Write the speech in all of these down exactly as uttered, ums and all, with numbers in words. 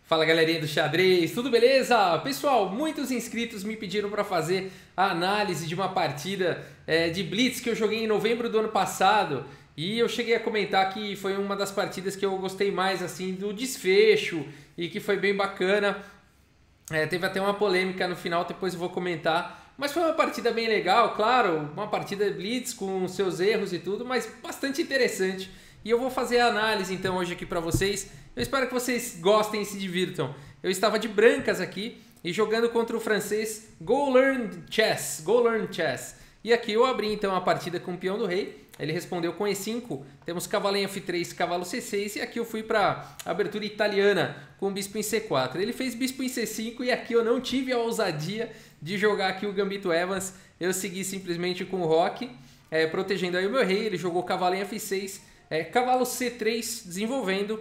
Fala galerinha do xadrez, tudo beleza? Pessoal, muitos inscritos me pediram para fazer a análise de uma partida é, de Blitz que eu joguei em novembro do ano passado e eu cheguei a comentar que foi uma das partidas que eu gostei mais assim do desfecho e que foi bem bacana. É, teve até uma polêmica no final, depois eu vou comentar, mas foi uma partida bem legal, claro, uma partida de Blitz com seus erros e tudo, mas bastante interessante. E eu vou fazer a análise então hoje aqui para vocês. Eu espero que vocês gostem e se divirtam. Eu estava de brancas aqui e jogando contra o francês Go Learn Chess. Go Learn Chess. E aqui eu abri então a partida com o peão do rei. Ele respondeu com E cinco. Temos cavalo em F três, cavalo C seis. E aqui eu fui para a abertura italiana com o bispo em C quatro. Ele fez bispo em C cinco e aqui eu não tive a ousadia de jogar aqui o Gambito Evans. Eu segui simplesmente com o roque, é, protegendo aí o meu rei. Ele jogou cavalo em F seis. É, cavalo C três desenvolvendo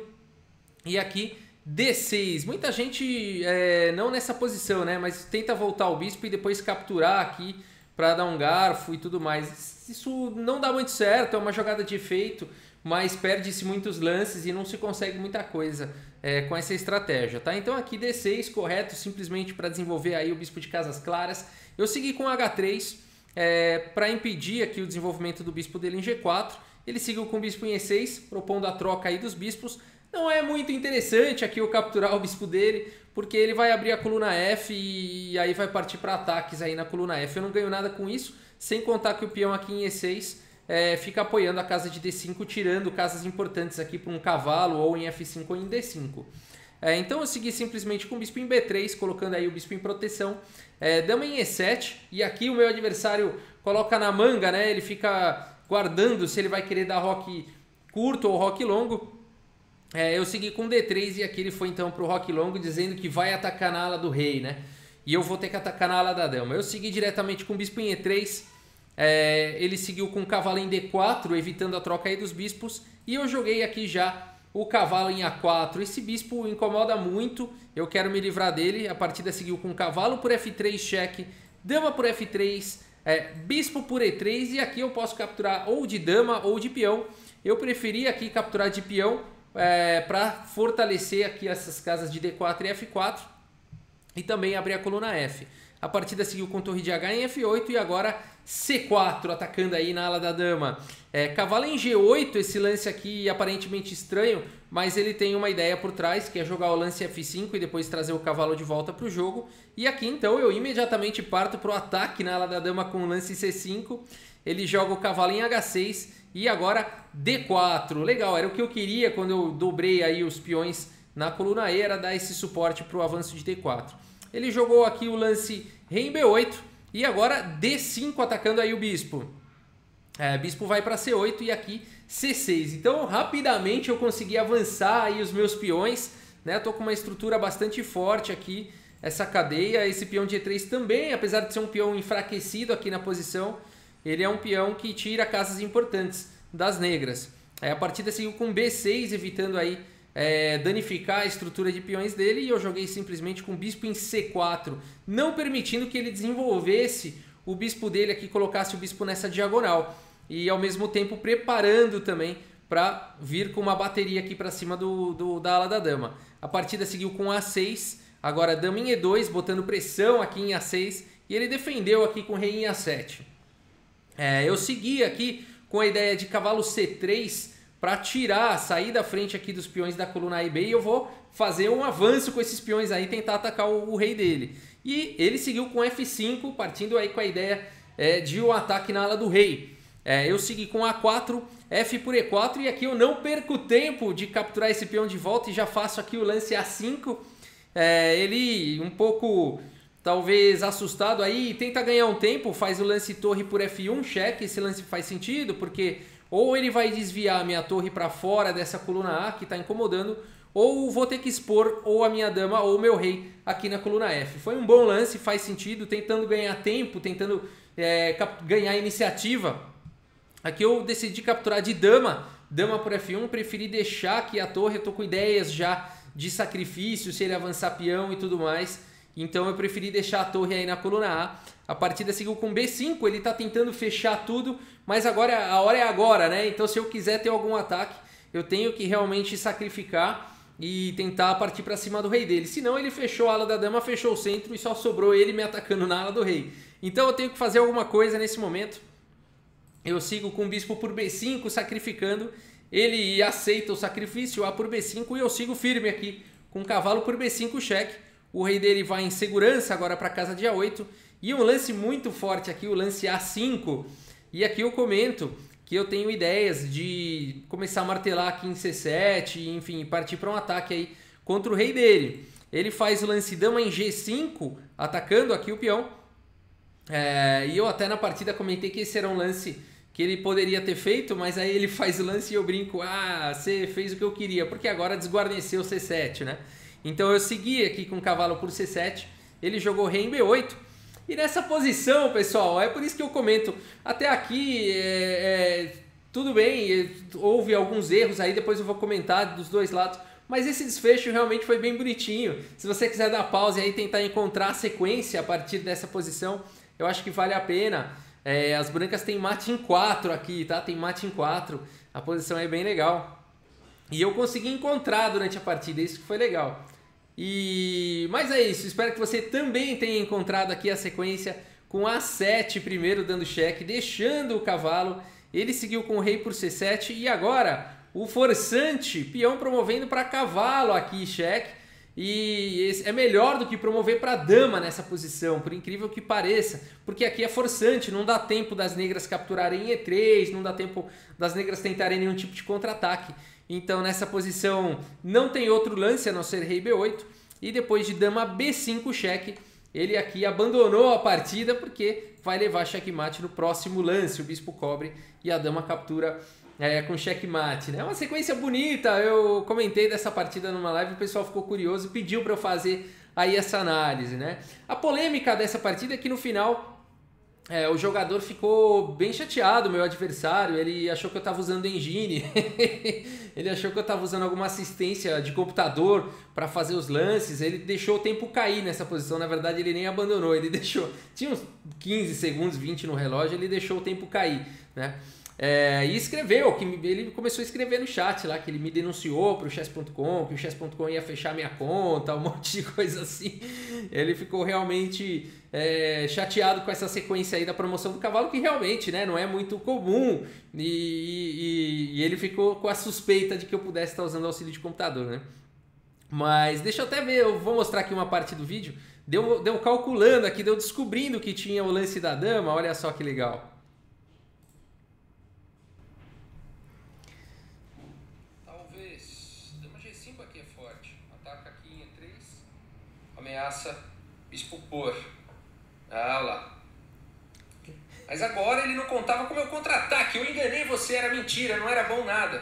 e aqui D seis. Muita gente é, não nessa posição, né? Mas tenta voltar o bispo e depois capturar aqui para dar um garfo e tudo mais. Isso não dá muito certo, é uma jogada de efeito, mas perde-se muitos lances e não se consegue muita coisa é, com essa estratégia, tá? Então aqui D seis, correto, simplesmente para desenvolver aí o bispo de casas claras. Eu segui com H três é, para impedir aqui o desenvolvimento do bispo dele em G quatro. Ele seguiu com o bispo em E seis, propondo a troca aí dos bispos. Não é muito interessante aqui eu capturar o bispo dele, porque ele vai abrir a coluna F e aí vai partir para ataques aí na coluna F. Eu não ganho nada com isso, sem contar que o peão aqui em E seis é, fica apoiando a casa de D cinco, tirando casas importantes aqui para um cavalo, ou em F cinco ou em D cinco. É, então eu segui simplesmente com o bispo em B três, colocando aí o bispo em proteção. É, dama em E sete, e aqui o meu adversário coloca na manga, né? Ele fica guardando se ele vai querer dar roque curto ou roque longo. É, eu segui com D três e aqui ele foi então para o roque longo, dizendo que vai atacar na ala do rei, né? E eu vou ter que atacar na ala da dama. Eu segui diretamente com o bispo em E três, é, ele seguiu com o cavalo em D quatro, evitando a troca aí dos bispos, e eu joguei aqui já o cavalo em A quatro. Esse bispo incomoda muito, eu quero me livrar dele. A partida seguiu com cavalo por F três, cheque, dama por F três, É, bispo por E três, e aqui eu posso capturar ou de dama ou de peão. Eu preferi aqui capturar de peão é, para fortalecer aqui essas casas de D quatro e F quatro e também abrir a coluna F. A partida seguiu com torre de H em F oito e agora C quatro, atacando aí na ala da dama. É, cavalo em G oito, esse lance aqui aparentemente estranho, mas ele tem uma ideia por trás, que é jogar o lance F cinco e depois trazer o cavalo de volta para o jogo. E aqui então eu imediatamente parto para o ataque na ala da dama com o lance C cinco. Ele joga o cavalo em H seis e agora D quatro. Legal, era o que eu queria quando eu dobrei aí os peões na coluna E, era dar esse suporte para o avanço de D quatro. Ele jogou aqui o lance rei em B oito e agora D cinco, atacando aí o bispo. É, bispo vai para C oito e aqui C seis. Então rapidamente eu consegui avançar aí os meus peões, né? Tô com uma estrutura bastante forte aqui, essa cadeia. Esse peão de E três também, apesar de ser um peão enfraquecido aqui na posição, ele é um peão que tira casas importantes das negras. É, a partida seguiu com B seis, evitando aí é, danificar a estrutura de peões dele, e eu joguei simplesmente com bispo em C quatro, não permitindo que ele desenvolvesse o bispo dele aqui, colocasse o bispo nessa diagonal, e ao mesmo tempo preparando também para vir com uma bateria aqui para cima do, do, da ala da dama. A partida seguiu com A seis, agora dama em E dois, botando pressão aqui em A seis, e ele defendeu aqui com rei em A sete. É, eu segui aqui com a ideia de cavalo C três para tirar, sair da frente aqui dos peões da coluna A e B, e eu vou fazer um avanço com esses peões aí, tentar atacar o, o rei dele. E ele seguiu com F cinco, partindo aí com a ideia é, de um ataque na ala do rei. É, eu segui com A quatro, F por E quatro, e aqui eu não perco tempo de capturar esse peão de volta e já faço aqui o lance A cinco. É, ele um pouco, talvez, assustado aí, tenta ganhar um tempo, faz o lance torre por F um, cheque. Esse lance faz sentido, porque ou ele vai desviar a minha torre para fora dessa coluna A, que está incomodando, ou vou ter que expor ou a minha dama ou o meu rei aqui na coluna F. Foi um bom lance, faz sentido, tentando ganhar tempo, tentando é, ganhar iniciativa. Aqui eu decidi capturar de dama, dama por F um, preferi deixar aqui a torre. Eu tô com ideias já de sacrifício, se ele avançar peão e tudo mais, então eu preferi deixar a torre aí na coluna A. A partida seguiu com B cinco, ele está tentando fechar tudo, mas agora a hora é agora, né? Então se eu quiser ter algum ataque, eu tenho que realmente sacrificar. e tentar partir para cima do rei dele. Senão ele fechou a ala da dama, fechou o centro e só sobrou ele me atacando na ala do rei. Então eu tenho que fazer alguma coisa nesse momento. Eu sigo com o bispo por B cinco, sacrificando. Ele aceita o sacrifício, A por B cinco, e eu sigo firme aqui com o cavalo por B cinco, cheque. O rei dele vai em segurança agora para casa de A oito. E um lance muito forte aqui, o lance A cinco. E aqui eu comento que eu tenho ideias de começar a martelar aqui em C sete, enfim, partir para um ataque aí contra o rei dele. Ele faz o lance dama em G cinco, atacando aqui o peão. É, e eu até na partida comentei que esse era um lance que ele poderia ter feito, mas aí ele faz o lance e eu brinco, ah, você fez o que eu queria, porque agora desguarneceu o C sete, né? Então eu segui aqui com o cavalo por C sete, ele jogou rei em B oito. E nessa posição, pessoal, é por isso que eu comento, até aqui, é, é, tudo bem, houve alguns erros aí, depois eu vou comentar dos dois lados, mas esse desfecho realmente foi bem bonitinho. Se você quiser dar pausa e aí tentar encontrar a sequência a partir dessa posição, eu acho que vale a pena. É, as brancas têm mate em quatro aqui, tá? Tem mate em quatro, a posição é bem legal. E eu consegui encontrar durante a partida, isso que foi legal. E... Mas é isso, espero que você também tenha encontrado aqui a sequência com A sete primeiro dando cheque, deixando o cavalo. Ele seguiu com o rei por C sete e agora o forçante, peão promovendo para cavalo aqui cheque. E esse é melhor do que promover para dama nessa posição, por incrível que pareça, porque aqui é forçante, não dá tempo das negras capturarem E três, não dá tempo das negras tentarem nenhum tipo de contra-ataque. Então nessa posição não tem outro lance a não ser rei B oito. E depois de dama B cinco cheque, ele aqui abandonou a partida porque vai levar checkmate no próximo lance. O bispo cobre e a dama captura é, com checkmate, né? É uma sequência bonita, eu comentei dessa partida numa live, o pessoal ficou curioso e pediu para eu fazer aí essa análise, né? A polêmica dessa partida é que no final... É, o jogador ficou bem chateado, meu adversário, ele achou que eu estava usando engine, ele achou que eu estava usando alguma assistência de computador para fazer os lances, ele deixou o tempo cair nessa posição, na verdade ele nem abandonou, ele deixou, tinha uns quinze segundos, vinte no relógio, ele deixou o tempo cair, né? É, e escreveu, que ele começou a escrever no chat lá, que ele me denunciou para o chess ponto com, que o chess ponto com ia fechar minha conta, um monte de coisa assim. Ele ficou realmente é, chateado com essa sequência aí da promoção do cavalo, que realmente, né, não é muito comum, e, e, e ele ficou com a suspeita de que eu pudesse estar usando auxílio de computador, né? Mas deixa eu até ver, eu vou mostrar aqui uma parte do vídeo, deu, deu calculando aqui, deu descobrindo que tinha o lance da dama, olha só que legal. Ameaça bispo por. Ah lá. Mas agora ele não contava com o meu contra-ataque. Eu enganei você, era mentira, não era bom nada.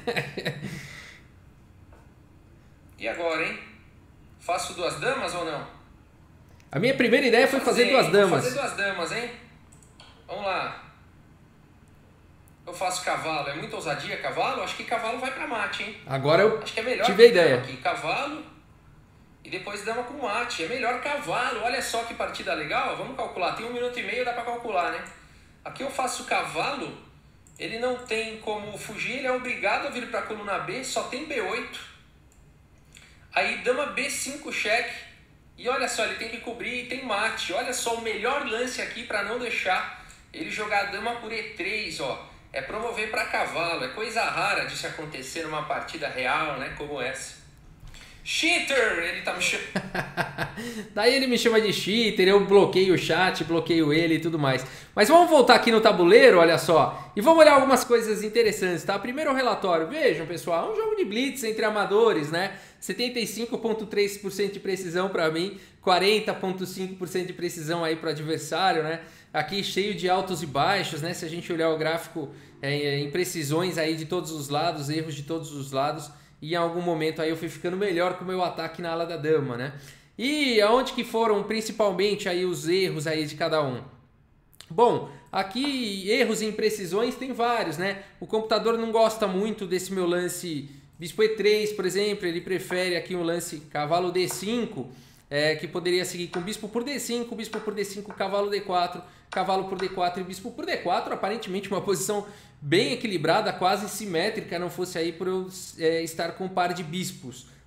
E agora, hein? Faço duas damas ou não? A minha primeira ideia foi fazer, fazer duas damas. Vou fazer duas damas, hein? Vamos lá. Eu faço cavalo. É muita ousadia cavalo? Acho que cavalo vai pra mate, hein? Agora eu Acho que é melhor tive a ideia. Aqui. Cavalo... E depois dama com mate. É melhor cavalo. Olha só que partida legal. Vamos calcular. Tem um minuto e meio, dá para calcular, né? Aqui eu faço cavalo. Ele não tem como fugir. Ele é obrigado a vir para a coluna B. Só tem B oito. Aí dama B cinco cheque. E olha só, ele tem que cobrir e tem mate. Olha só o melhor lance aqui para não deixar ele jogar dama por E três, ó. É promover para cavalo. É coisa rara de se acontecer numa partida real, né? Como essa. Cheater! Ele tá me chamando. Daí ele me chama de cheater, eu bloqueio o chat, bloqueio ele e tudo mais. Mas vamos voltar aqui no tabuleiro, olha só. E vamos olhar algumas coisas interessantes, tá? Primeiro o relatório. Vejam, pessoal, é um jogo de blitz entre amadores, né? setenta e cinco vírgula três por cento de precisão para mim, quarenta vírgula cinco por cento de precisão aí para o adversário, né? Aqui cheio de altos e baixos, né? Se a gente olhar o gráfico, é, imprecisões aí de todos os lados, erros de todos os lados. E em algum momento aí eu fui ficando melhor com o meu ataque na ala da dama, né? E aonde que foram principalmente aí os erros aí de cada um? Bom, aqui erros e imprecisões tem vários, né? O computador não gosta muito desse meu lance bispo E três, por exemplo, ele prefere aqui um lance cavalo D cinco, é, que poderia seguir com bispo por D cinco, bispo por D cinco, cavalo D quatro, cavalo por D quatro e bispo por D quatro, aparentemente uma posição bem equilibrada, quase simétrica, não fosse aí por eu é, estar com um par de bispos.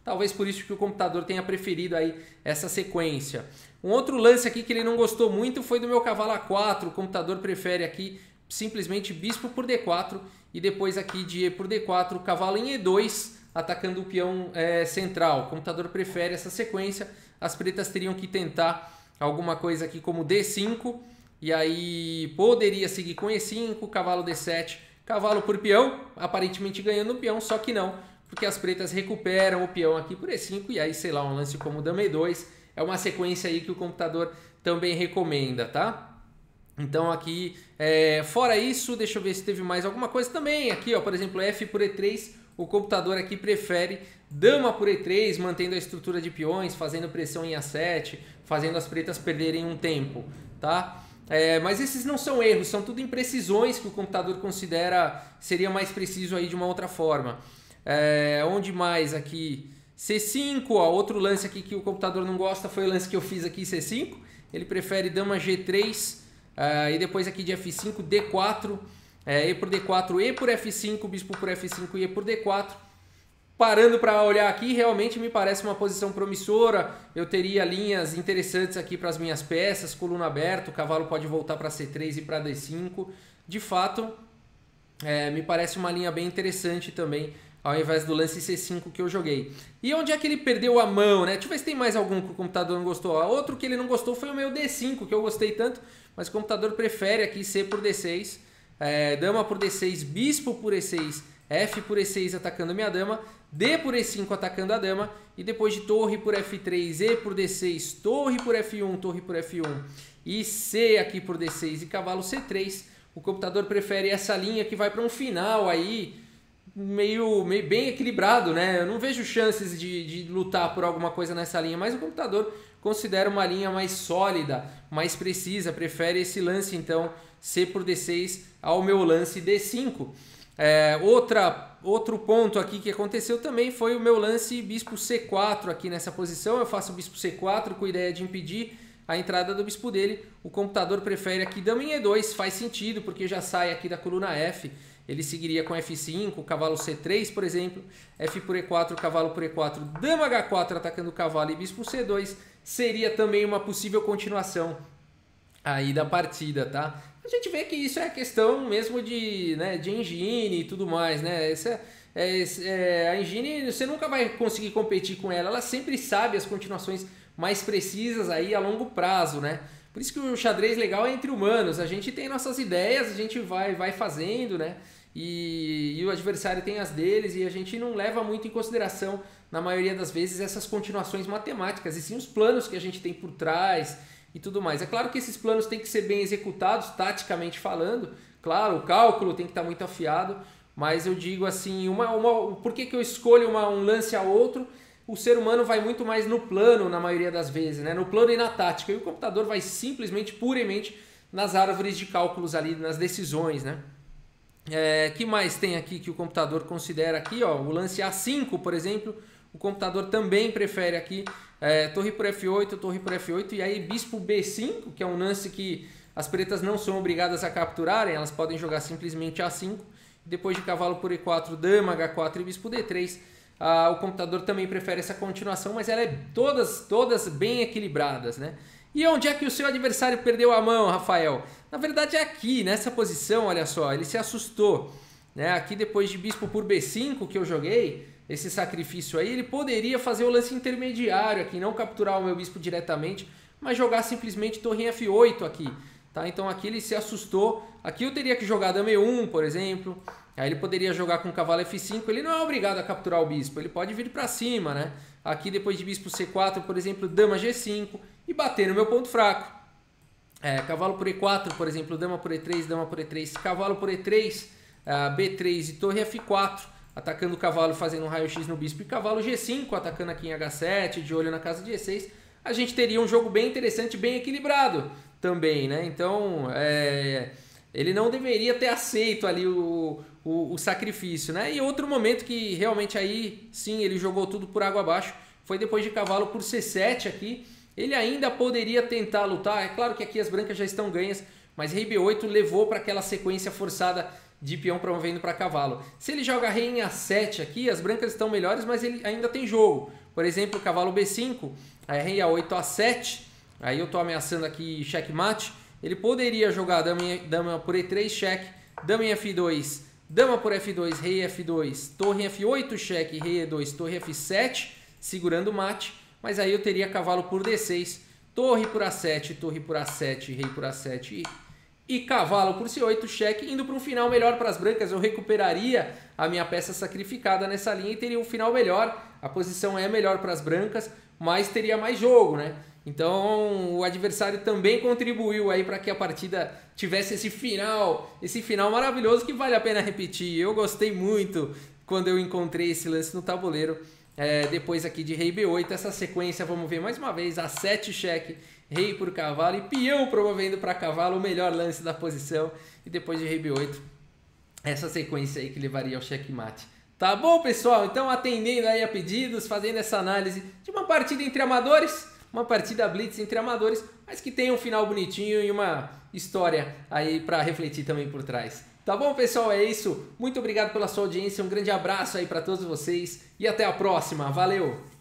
talvez por isso que o computador tenha preferido aí essa sequência. Um outro lance aqui que ele não gostou muito foi do meu cavalo A quatro, o computador prefere aqui simplesmente bispo por D quatro e depois aqui de E por D quatro, cavalo em E dois, atacando o peão é, central. O computador prefere essa sequência, as pretas teriam que tentar alguma coisa aqui como D cinco, e aí poderia seguir com E cinco, cavalo D sete, cavalo por peão, aparentemente ganhando o peão, só que não, porque as pretas recuperam o peão aqui por E cinco, e aí, sei lá, um lance como dama E dois, é uma sequência aí que o computador também recomenda, tá? Então aqui, é, fora isso, deixa eu ver se teve mais alguma coisa também. Aqui, ó, por exemplo, F por E três, o computador aqui prefere dama por E três, mantendo a estrutura de peões, fazendo pressão em A sete, fazendo as pretas perderem um tempo, tá? É, mas esses não são erros, são tudo imprecisões que o computador considera seria mais preciso aí de uma outra forma. É, onde mais aqui? C cinco, ó, outro lance aqui que o computador não gosta foi o lance que eu fiz aqui, C cinco. Ele prefere dama G três, uh, e depois aqui de F cinco, D quatro, é, E por D quatro, E por F cinco, bispo por F cinco e E por D quatro. Parando para olhar aqui, realmente me parece uma posição promissora. Eu teria linhas interessantes aqui para as minhas peças, coluna aberta, o cavalo pode voltar para C três e para D cinco. De fato, é, me parece uma linha bem interessante também, ao invés do lance C cinco que eu joguei. E onde é que ele perdeu a mão, né? Deixa eu ver se tem mais algum que o computador não gostou. Outro que ele não gostou foi o meu D cinco, que eu gostei tanto, mas o computador prefere aqui C por D seis, é, dama por D seis, bispo por E seis, F por E seis atacando a minha dama, D por E cinco atacando a dama, e depois de torre por F três, E por D seis, torre por F um, torre por F um, e C aqui por D seis e cavalo C três, o computador prefere essa linha que vai para um final aí, Meio, meio bem equilibrado, né? Eu não vejo chances de, de lutar por alguma coisa nessa linha, mas o computador considera uma linha mais sólida, mais precisa, prefere esse lance, então, C por D seis ao meu lance D cinco. É, outra, outro ponto aqui que aconteceu também foi o meu lance bispo C quatro aqui nessa posição. Eu faço bispo C quatro com a ideia de impedir a entrada do bispo dele. O computador prefere aqui dama em E dois, faz sentido, porque já sai aqui da coluna F. Ele seguiria com F cinco, cavalo C três, por exemplo, F por E quatro, cavalo por E quatro, dama H quatro atacando o cavalo e bispo C dois, seria também uma possível continuação aí da partida, tá? A gente vê que isso é questão mesmo de, né, de engine e tudo mais, né? Essa, é, é, a engine, você nunca vai conseguir competir com ela, ela sempre sabe as continuações mais precisas aí a longo prazo, né? Por isso que o xadrez legal é entre humanos, a gente tem nossas ideias, a gente vai, vai fazendo, né? E, e o adversário tem as deles e a gente não leva muito em consideração, na maioria das vezes, essas continuações matemáticas, e sim os planos que a gente tem por trás e tudo mais. É claro que esses planos têm que ser bem executados, taticamente falando, claro, o cálculo tem que estar muito afiado, mas eu digo assim, uma, uma, por que, que eu escolho uma, um lance a outro? O ser humano vai muito mais no plano, na maioria das vezes, né? No plano e na tática, e o computador vai simplesmente, puramente, nas árvores de cálculos ali, nas decisões, né? É, que mais tem aqui que o computador considera aqui, ó, o lance A cinco, por exemplo, o computador também prefere aqui é, torre por F oito, torre por F oito, e aí bispo B cinco, que é um lance que as pretas não são obrigadas a capturarem, elas podem jogar simplesmente A cinco, depois de cavalo por E quatro, dama H quatro e bispo D três, ah, o computador também prefere essa continuação, mas ela é todas, todas bem equilibradas, né? E onde é que o seu adversário perdeu a mão, Rafael? Na verdade é aqui, nessa posição, olha só, ele se assustou, né? Aqui depois de bispo por B cinco que eu joguei, esse sacrifício aí, ele poderia fazer o lance intermediário aqui, não capturar o meu bispo diretamente, mas jogar simplesmente torre em F oito aqui, tá? Então aqui ele se assustou, aqui eu teria que jogar dama E um, por exemplo, aí ele poderia jogar com cavalo F cinco, ele não é obrigado a capturar o bispo, ele pode vir para cima, né? Aqui depois de bispo C quatro, por exemplo, dama G cinco e bater no meu ponto fraco. É, cavalo por E quatro, por exemplo, dama por E três, dama por E três, cavalo por E três, uh, B três e torre F quatro, atacando o cavalo, fazendo um raio-x no bispo, e cavalo G cinco, atacando aqui em H sete, de olho na casa de E seis. A gente teria um jogo bem interessante, bem equilibrado também, né? Então, é, ele não deveria ter aceito ali o, o, o sacrifício, né? E outro momento que realmente aí, sim, ele jogou tudo por água abaixo, foi depois de cavalo por C sete aqui. Ele ainda poderia tentar lutar, é claro que aqui as brancas já estão ganhas, mas rei B oito levou para aquela sequência forçada de peão promovendo para cavalo. Se ele joga rei em A sete aqui, as brancas estão melhores, mas ele ainda tem jogo. Por exemplo, cavalo B cinco, aí rei A oito, A sete, aí eu estou ameaçando aqui checkmate. Ele poderia jogar dama, em, dama por E três, cheque, dama em F dois, dama por F dois, rei F dois, torre em F oito, cheque, rei E dois, torre F sete, segurando o mate. Mas aí eu teria cavalo por D seis, torre por A sete, torre por A sete, rei por A sete e... E cavalo por C oito, cheque, indo para um final melhor para as brancas. Eu recuperaria a minha peça sacrificada nessa linha e teria um final melhor. A posição é melhor para as brancas, mas teria mais jogo, né? Então o adversário também contribuiu aí para que a partida tivesse esse final, esse final maravilhoso que vale a pena repetir. Eu gostei muito quando eu encontrei esse lance no tabuleiro. É, depois aqui de rei B oito, essa sequência, vamos ver mais uma vez, A sete, cheque, rei por cavalo e peão promovendo para cavalo, o melhor lance da posição. E depois de rei B oito, essa sequência aí que levaria ao checkmate. Tá bom, pessoal? Então, atendendo aí a pedidos, fazendo essa análise de uma partida entre amadores, uma partida blitz entre amadores, mas que tem um final bonitinho e uma história aí para refletir também por trás. Tá bom, pessoal? É isso. Muito obrigado pela sua audiência. Um grande abraço aí para todos vocês e até a próxima. Valeu!